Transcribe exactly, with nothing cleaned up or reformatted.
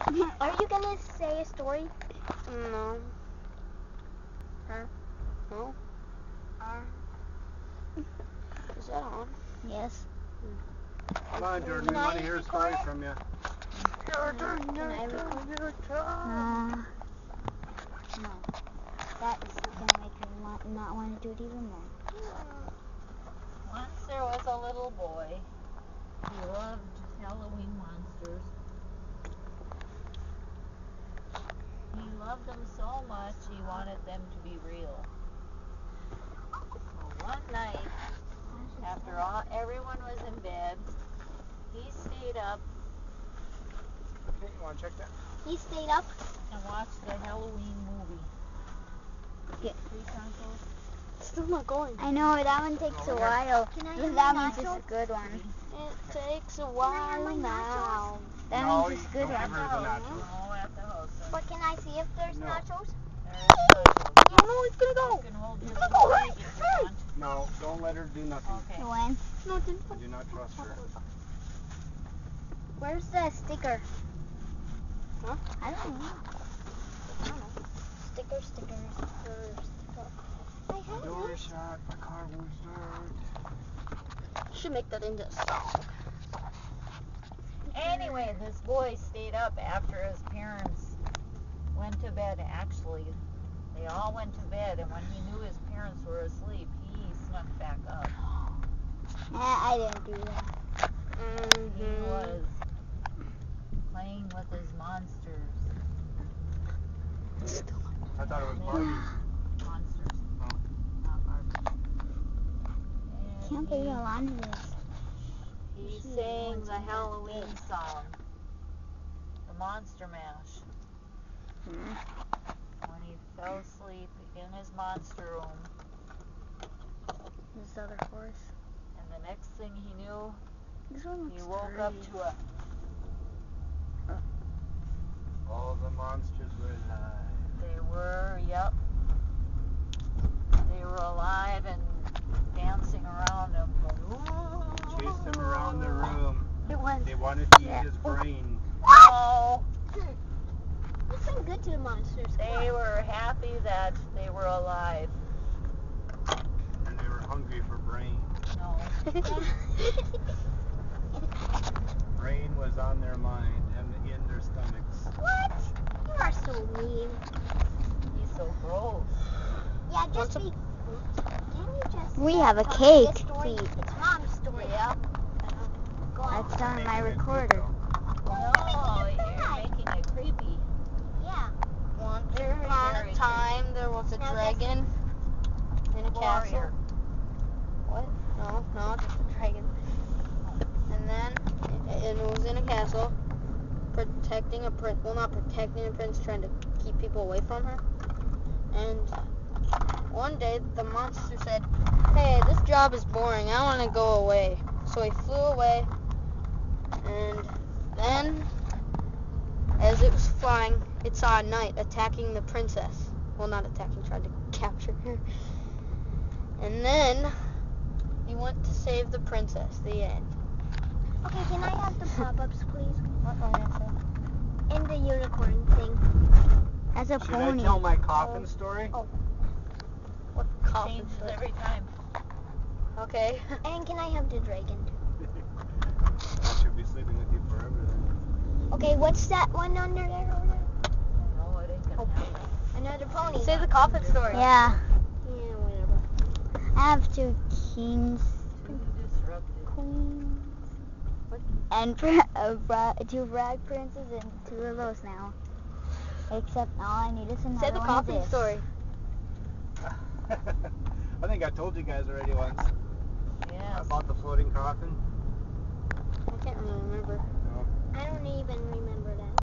Are you gonna say a story? No. Huh? No? Uh, Is that on? yes. Come on, Jordan, Can we I want to hear a story record it? from you. Jordan, Can I record? Uh, No. That is gonna make me want, not want to do it even more. Once there was a little boy. He loved Halloween monsters. He loved them so much he wanted them to be real. So one night, after all, everyone was in bed, he stayed up Okay, you want to check that? He stayed up. and watched the Halloween movie. Yeah. Three consoles. Still not going. I know, that one takes a while. Can I But have that my one's just nachos? a good one. It takes a I have while my now. That No, one's just a good don't give one. her the nachos. No, at the house. But can I see if there's No. nachos? There is nachos. Oh no, it's gonna go. You can hold your It's little gonna go. leg if you want. No, don't let her do nothing. Okay. When? No, it didn't. I do not trust her. Where's the sticker? Huh? I don't know. I don't know. Sticker, sticker, sticker, sticker. I have Door it. is shut, my car won't start. Should make that into a song. Anyway, this boy stayed up after his parents went to bed. Actually, they all went to bed, and when he knew his parents were asleep, he snuck back up. Nah, I didn't do that. Mm-hmm. He was playing with his monsters. I thought it was Barbies. Monsters. Oh. Not Barbies. I can't believe how long it is. He sang the Halloween song, the Monster Mash, Hmm. when he fell asleep in his monster room. This other horse. And the next thing he knew, This one looks he woke dirty. up to a All the monsters were alive. They were, yep. They were alive and dancing around him. Chased him around the room. It was. They wanted to eat his brain. Oh, It's been good to the monsters. they were happy that they were alive. And they were hungry for brain. No. Brain was on their mind and in their stomachs. What? You are so mean. He's so gross. Yeah, Want just some- be. Can you just? We uh, have a tell cake this story? to eat. It's Mom's story. Yep. Go on. That's on my Making it good, recorder. though. No, you're making it creepy. Yeah. Once Very, upon very a time, there was a Now dragon in a castle. Warrior. What? No, no, just a dragon. And then, it, it was in a castle, protecting a prince. Well, not protecting a prince, trying to keep people away from her. And one day, the monster said, "Hey, this job is boring. I want to go away." So he flew away. And then, as it was flying, it saw a knight attacking the princess. Well, not attacking, tried to capture her. And then, he went to save the princess. The end. Okay, can I have the pop-ups, please? What are you gonna say? And the unicorn thing. That's a Should pony. I tell my coffin story? Oh. What coffin Changes story? every time. Okay. And can I have the dragon? I should be sleeping with you forever then. Okay, what's that one under there? Over there? No, it ain't gonna happen. Another pony. Say the coffin story. Yeah, Yeah, whatever. I have two kings, Too disruptive. queens, What? and fr- uh, bra- two frog princes and two of those now. Except all I need is another Say the one coffin of this. story. I think I told you guys already once Yes. about the floating coffin. I can't really remember. No. I don't even remember that.